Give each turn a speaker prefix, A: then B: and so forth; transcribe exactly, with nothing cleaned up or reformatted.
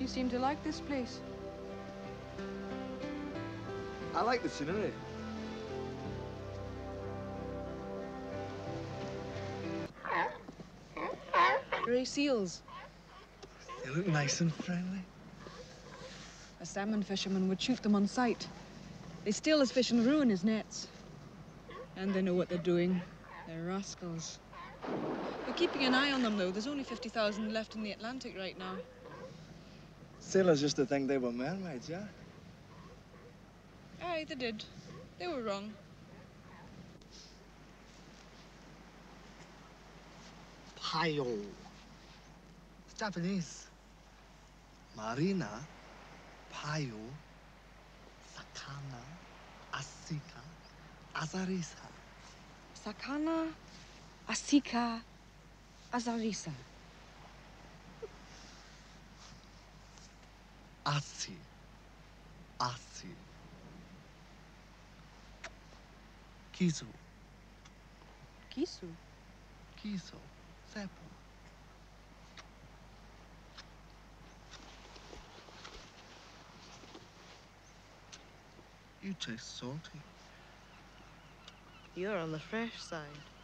A: You seem to like this place.
B: I like the scenery.
A: Grey seals.
B: They look nice and friendly.
A: A salmon fisherman would shoot them on sight. They steal his fish and ruin his nets. And they know what they're doing. They're rascals. We're keeping an eye on them, though. There's only fifty thousand left in the Atlantic right now.
B: Sailors used to think they were mermaids, yeah?
A: Aye, they did. They were wrong.
B: Payo. It's Japanese. Marina, payo, sakana, asika, azarisa.
A: Sakana, asika, azarisa.
B: Asi, asi. Kisu,
A: Kisu.
B: kiso, sepo. You taste salty.
A: You're on the fresh side.